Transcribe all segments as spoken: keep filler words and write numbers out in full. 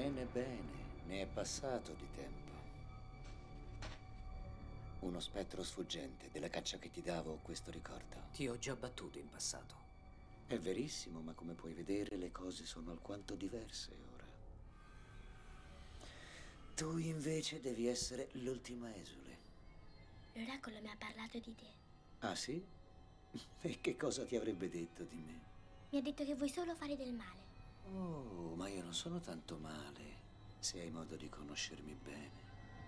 Bene, bene, ne è passato di tempo. Uno spettro sfuggente della caccia che ti davo ho questo ricordo. Ti ho già battuto in passato. È verissimo, ma come puoi vedere le cose sono alquanto diverse ora. Tu invece devi essere l'ultima esule. L'oracolo mi ha parlato di te. Ah sì? E che cosa ti avrebbe detto di me? Mi ha detto che vuoi solo fare del male. Oh, ma io non sono tanto male, se hai modo di conoscermi bene.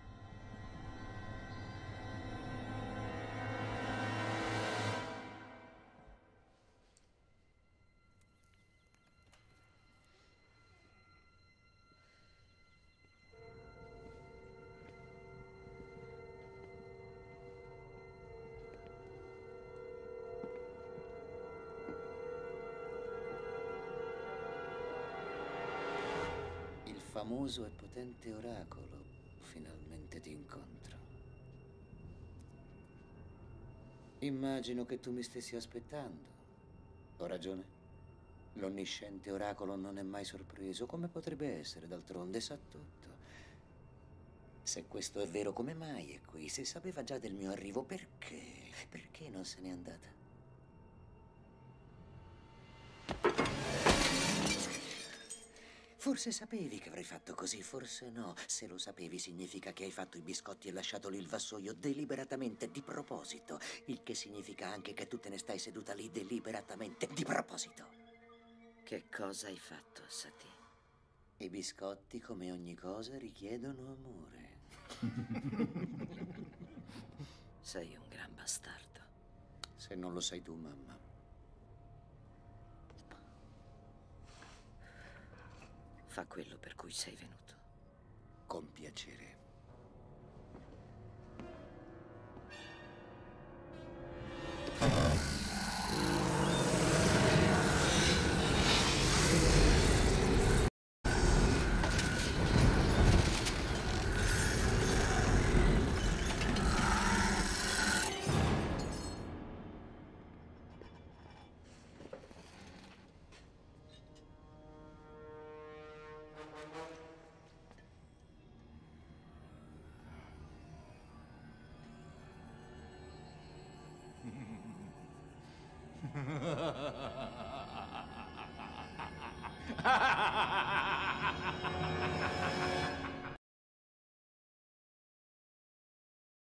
Il famoso e potente oracolo, finalmente ti incontro. Immagino che tu mi stessi aspettando. Ho ragione? L'onnisciente oracolo non è mai sorpreso. Come potrebbe essere, d'altronde sa tutto. Se questo è vero, come mai è qui? Se sapeva già del mio arrivo, perché? Perché non se n'è andata? Forse sapevi che avrei fatto così, forse no. Se lo sapevi significa che hai fatto i biscotti e lasciato lì il vassoio deliberatamente, di proposito. Il che significa anche che tu te ne stai seduta lì deliberatamente, di proposito. Che cosa hai fatto, Sati? I biscotti, come ogni cosa, richiedono amore. Sei un gran bastardo. Se non lo sai tu, mamma. Fa quello per cui sei venuto. Con piacere.